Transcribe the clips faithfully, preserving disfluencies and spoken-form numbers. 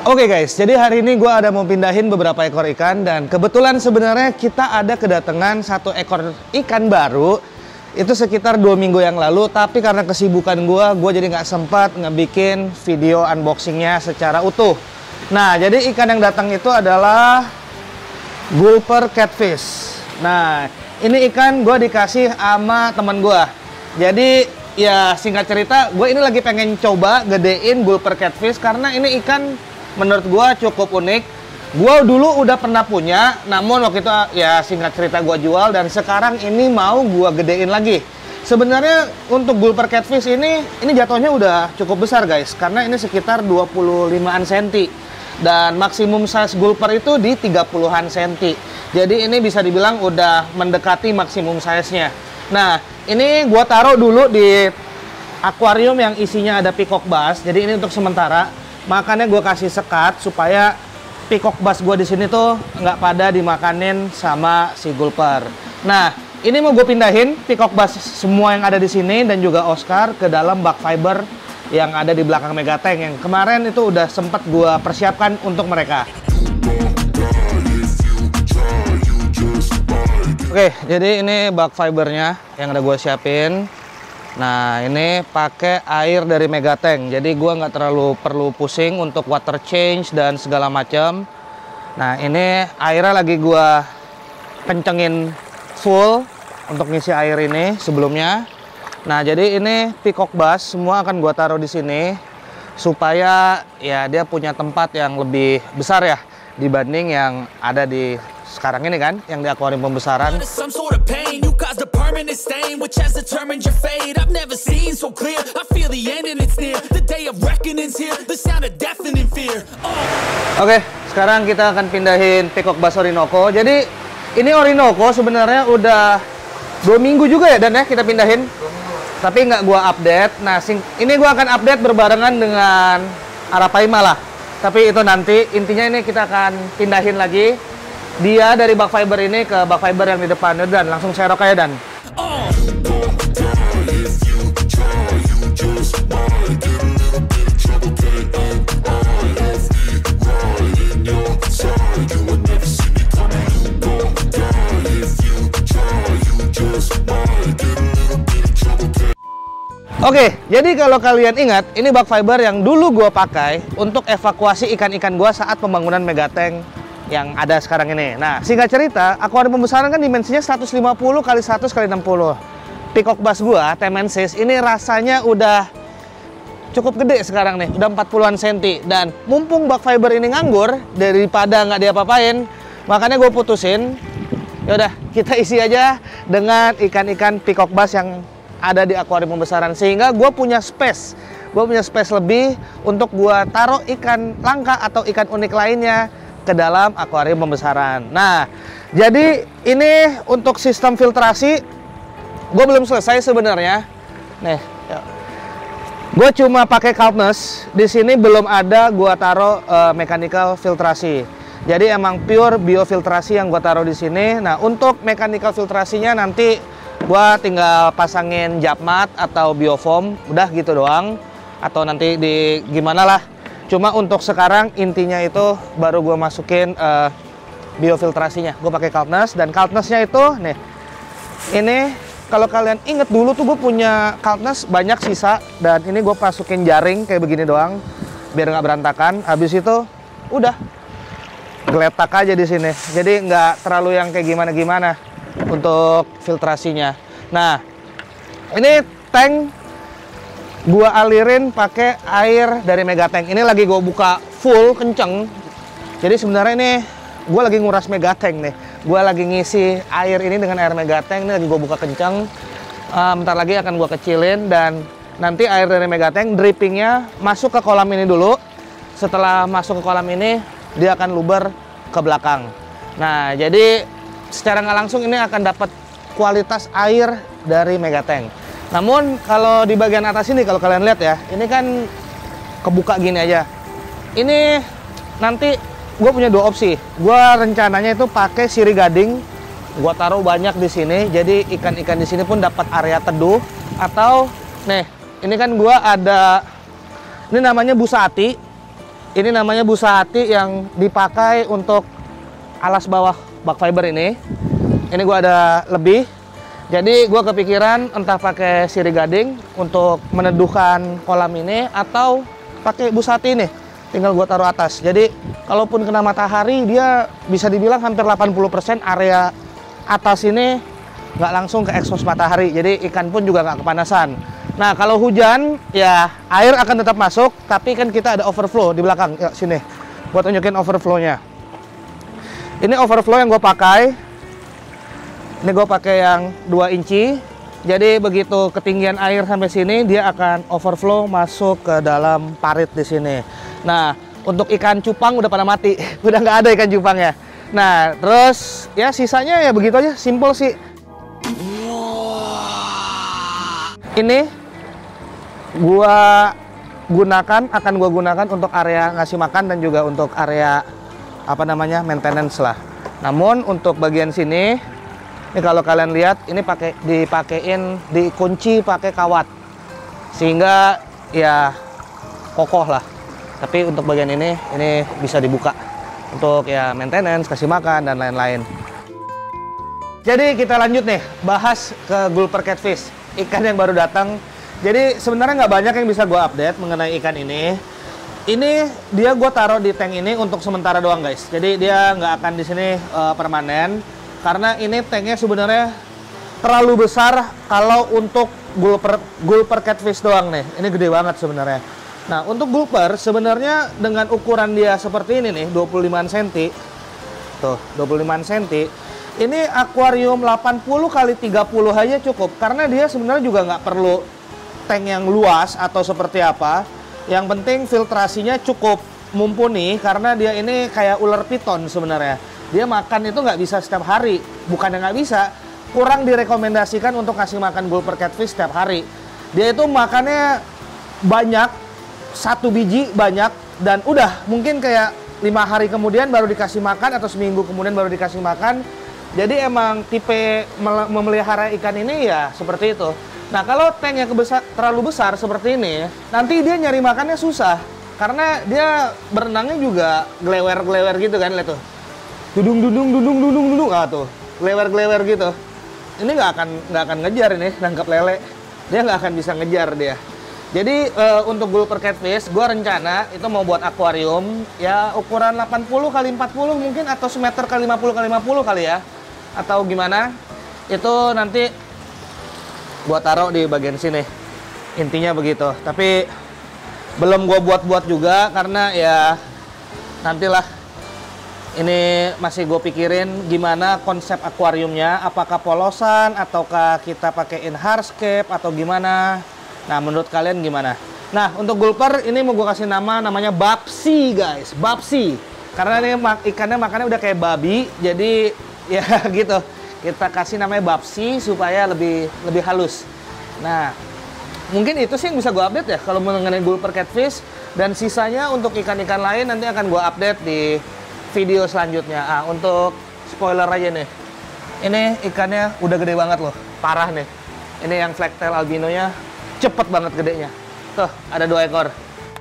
Oke guys, jadi hari ini gue ada mau pindahin beberapa ekor ikan. Dan kebetulan sebenarnya kita ada kedatangan satu ekor ikan baru. Itu sekitar dua minggu yang lalu. Tapi karena kesibukan gue, gue jadi nggak sempat ngebikin video unboxingnya secara utuh. Nah, jadi ikan yang datang itu adalah gulper catfish. Nah, ini ikan gue dikasih sama temen gue. Jadi ya singkat cerita, gue ini lagi pengen coba gedein gulper catfish. Karena ini ikan menurut gua cukup unik. Gua dulu udah pernah punya, namun waktu itu ya singkat cerita gua jual, dan sekarang ini mau gua gedein lagi. Sebenarnya untuk gulper catfish ini ini jatuhnya udah cukup besar guys, karena ini sekitar dua puluh limaan senti dan maksimum size gulper itu di tiga puluhan senti. Jadi ini bisa dibilang udah mendekati maksimum size-nya. Nah, ini gua taruh dulu di akuarium yang isinya ada peacock bass. Jadi ini untuk sementara. Makanya gue kasih sekat supaya peacock bass gue di sini tuh nggak pada dimakanin sama si gulper. Nah, ini mau gue pindahin peacock bass semua yang ada di sini dan juga Oscar ke dalam bag fiber yang ada di belakang Megatank yang kemarin itu udah sempet gue persiapkan untuk mereka. Oke, jadi ini bag fibernya yang udah gue siapin. Nah, ini pakai air dari Megatank, jadi gua nggak terlalu perlu pusing untuk water change dan segala macam. Nah, ini airnya lagi gua kencengin full untuk ngisi air ini sebelumnya. Nah, jadi ini peacock bass semua akan gua taruh di sini supaya ya dia punya tempat yang lebih besar ya dibanding yang ada di sekarang ini kan, yang di akuarium pembesaran. Oke, sekarang kita akan pindahin peacock bass Orinoco. Jadi ini Orinoco sebenarnya udah dua minggu juga ya Dan ya kita pindahin. Tapi nggak gua update. Nah, ini gua akan update berbarengan dengan Arapaima lah. Tapi itu nanti, intinya ini kita akan pindahin lagi dia dari bag fiber ini ke bag fiber yang di depan. Dan langsung serok aja Dan. Oke, jadi kalau kalian ingat, ini bag fiber yang dulu gua pakai untuk evakuasi ikan-ikan gua saat pembangunan Megatank yang ada sekarang ini. Nah, singkat cerita, akuarium pembesaran kan dimensinya seratus lima puluh kali seratus kali enam puluh. Peacock bass gua, Temensis, ini rasanya udah cukup gede sekarang nih, udah empat puluhan senti. Dan mumpung bag fiber ini nganggur, daripada nggak diapa-apain, makanya gue putusin, yaudah kita isi aja dengan ikan-ikan peacock bass yang ada di akuarium pembesaran. Sehingga gue punya space, gue punya space lebih untuk gue taruh ikan langka atau ikan unik lainnya ke dalam akuarium pembesaran. Nah, jadi ini untuk sistem filtrasi gue belum selesai sebenarnya. Nih, gue cuma pakai calpness. Di sini belum ada gue taruh uh, mechanical filtrasi. Jadi emang pure biofiltrasi yang gue taruh di sini. Nah, untuk mechanical filtrasinya nanti gue tinggal pasangin japmat atau biofoam, udah gitu doang. Atau nanti di gimana lah. Cuma untuk sekarang intinya itu baru gue masukin uh, biofiltrasinya. Gue pakai calpness, dan calpnessnya itu nih. Ini kalau kalian inget dulu tuh gue punya calpness banyak sisa, dan ini gue masukin jaring kayak begini doang biar nggak berantakan. Habis itu udah geletak aja di sini. Jadi nggak terlalu yang kayak gimana-gimana untuk filtrasinya. Nah, ini tank gua alirin pakai air dari Megatank. Ini lagi gua buka full kenceng. Jadi sebenarnya ini gua lagi nguras Megatank nih. Gua lagi ngisi air ini dengan air Megatank. Ini lagi gua buka kenceng. Uh, bentar lagi akan gua kecilin, dan nanti air dari Megatank drippingnya masuk ke kolam ini dulu. Setelah masuk ke kolam ini, dia akan luber ke belakang. Nah, jadi secara nggak langsung ini akan dapat kualitas air dari Megatank. Namun kalau di bagian atas ini, kalau kalian lihat ya, ini kan kebuka gini aja. Ini nanti gue punya dua opsi. Gue rencananya itu pakai sirih gading, gue taruh banyak di sini, jadi ikan-ikan di sini pun dapat area teduh. Atau nih, ini kan gue ada, ini namanya busati. Ini namanya busa hati yang dipakai untuk alas bawah bak fiber ini. Ini gua ada lebih. Jadi gua kepikiran entah pakai sirih gading untuk meneduhkan kolam ini atau pakai busa hati ini. Tinggal gua taruh atas. Jadi kalaupun kena matahari, dia bisa dibilang hampir delapan puluh persen area atas ini nggak langsung ke ekspos matahari. Jadi ikan pun juga nggak kepanasan. Nah, kalau hujan, ya air akan tetap masuk, tapi kan kita ada overflow di belakang. Ya, sini. Buat tunjukin overflow-nya. Ini overflow yang gue pakai. Ini gue pakai yang dua inci. Jadi begitu ketinggian air sampai sini, dia akan overflow masuk ke dalam parit di sini. Nah, untuk ikan cupang udah pada mati. Udah nggak ada ikan cupangnya. Nah, terus ya sisanya ya begitu aja. Simple sih. Ini gua gunakan, akan gua gunakan untuk area ngasih makan dan juga untuk area apa namanya maintenance lah. Namun untuk bagian sini, ini kalau kalian lihat, ini pakai dipakein dikunci pakai kawat sehingga ya kokoh lah. Tapi untuk bagian ini, ini bisa dibuka untuk ya maintenance, kasih makan dan lain-lain. Jadi kita lanjut nih, bahas ke gulper catfish, ikan yang baru datang. Jadi sebenarnya nggak banyak yang bisa gue update mengenai ikan ini. Ini dia gue taruh di tank ini untuk sementara doang guys. Jadi dia nggak akan di sini uh, permanen karena ini tanknya sebenarnya terlalu besar kalau untuk gulper gulper catfish doang nih. Ini gede banget sebenarnya. Nah untuk gulper sebenarnya dengan ukuran dia seperti ini nih, dua puluh lima sentimeter. Tuh, dua puluh lima sentimeter. Ini akuarium delapan puluh kali tiga puluh aja cukup karena dia sebenarnya juga nggak perlu tank yang luas atau seperti apa. Yang penting filtrasinya cukup mumpuni karena dia ini kayak ular piton sebenarnya. Dia makan itu nggak bisa setiap hari. Bukan yang nggak bisa, kurang direkomendasikan untuk kasih makan gulper catfish setiap hari. Dia itu makannya banyak, satu biji banyak, dan udah mungkin kayak lima hari kemudian baru dikasih makan atau seminggu kemudian baru dikasih makan. Jadi emang tipe memelihara ikan ini ya seperti itu. Nah kalau tanknya kebesar, terlalu besar seperti ini, nanti dia nyari makannya susah. Karena dia berenangnya juga gelewer-gelewer gitu kan, lihat tuh. Dudung, dudung, dudung, dudung, dudung, ah tuh, gelewer-gelewer gitu. Ini nggak akan nggak akan ngejar ini, nangkap lele. Dia nggak akan bisa ngejar dia. Jadi uh, untuk gulper catfish, gue rencana itu mau buat akuarium ya ukuran delapan puluh kali empat puluh mungkin atau semeter kali lima puluh kali lima puluh kali ya. Atau gimana, itu nanti gua taruh di bagian sini. Intinya begitu. Tapi belum gua buat-buat juga karena ya nantilah. Ini masih gue pikirin gimana konsep akuariumnya, apakah polosan ataukah kita pakein hardscape atau gimana. Nah, menurut kalian gimana? Nah, untuk gulper ini mau gue kasih nama namanya babsi, guys. Babsi. Karena ini ikannya makannya udah kayak babi, jadi ya gitu. Kita kasih namanya babsi supaya lebih lebih halus. Nah, mungkin itu sih yang bisa gue update ya kalau mengenai gulper catfish, dan sisanya untuk ikan-ikan lain nanti akan gue update di video selanjutnya. Ah, untuk spoiler aja nih. Ini ikannya udah gede banget loh, parah nih. Ini yang flag-tail albinonya cepet banget gedenya. Tuh, ada dua ekor.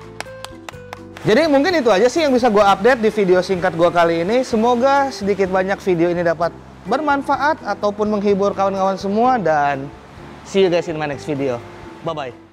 Jadi mungkin itu aja sih yang bisa gue update di video singkat gue kali ini. Semoga sedikit banyak video ini dapat bermanfaat ataupun menghibur kawan-kawan semua, dan see you guys in my next video. Bye-bye.